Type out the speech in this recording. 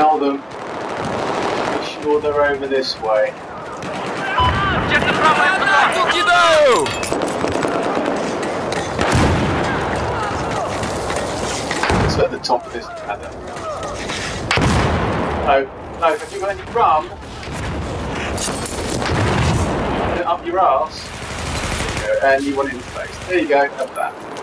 Tell them. Be sure they're over this way. It's at the top of this ladder. No, have you got any rum? Put it up your arse. There you go, and you want it in the face. There you go, have that.